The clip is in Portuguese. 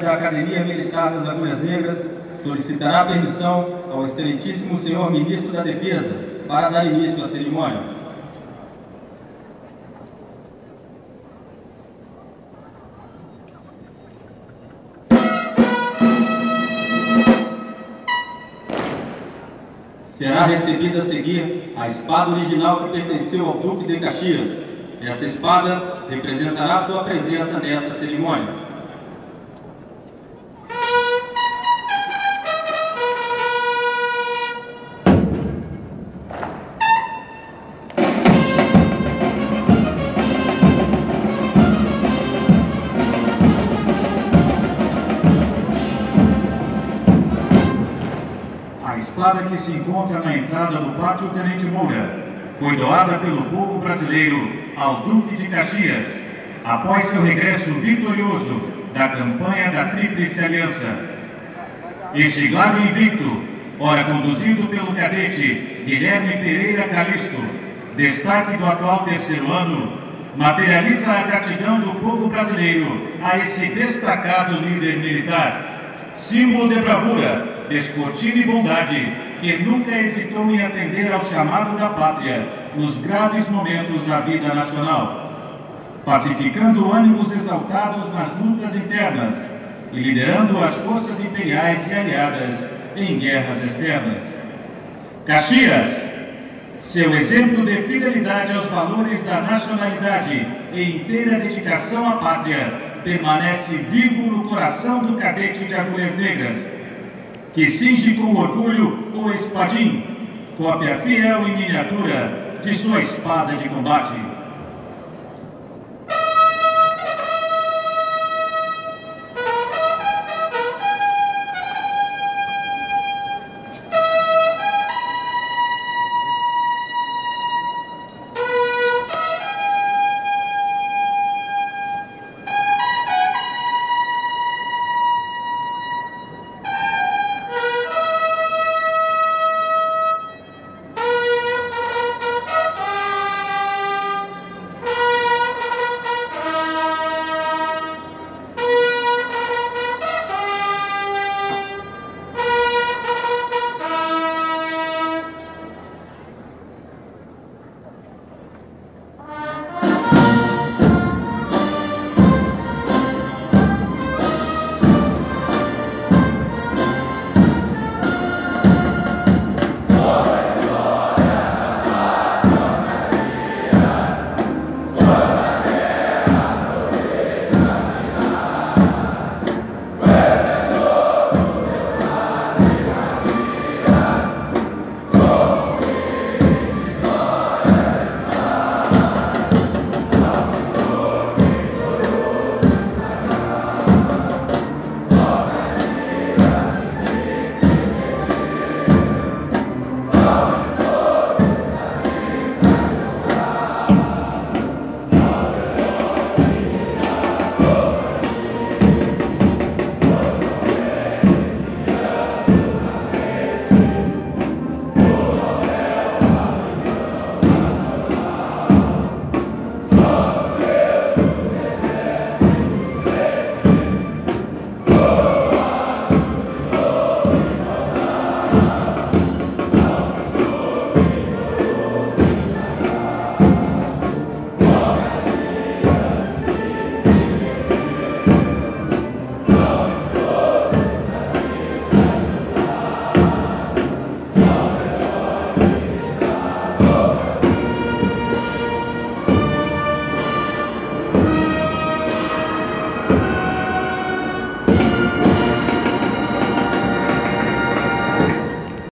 da Academia Militar das Agulhas Negras, solicitará permissão ao excelentíssimo senhor Ministro da Defesa para dar início à cerimônia. Será recebida a seguir a espada original que pertenceu ao Duque de Caxias. Esta espada representará sua presença nesta cerimônia. A espada que se encontra na entrada do Pátio Tenente Moura foi doada pelo povo brasileiro ao Duque de Caxias, após seu regresso vitorioso da campanha da Tríplice Aliança. Este gado invicto, ora conduzido pelo cadete Guilherme Pereira Calixto, destaque do atual terceiro ano, materializa a gratidão do povo brasileiro a esse destacado líder militar, símbolo de bravura, descortina e bondade, que nunca hesitou em atender ao chamado da pátria nos graves momentos da vida nacional, pacificando ânimos exaltados nas lutas internas e liderando as forças imperiais e aliadas em guerras externas. Caxias, seu exemplo de fidelidade aos valores da nacionalidade e inteira dedicação à pátria, permanece vivo no coração do cadete de Agulhas Negras, que cinge com orgulho o espadim, cópia fiel em miniatura de sua espada de combate.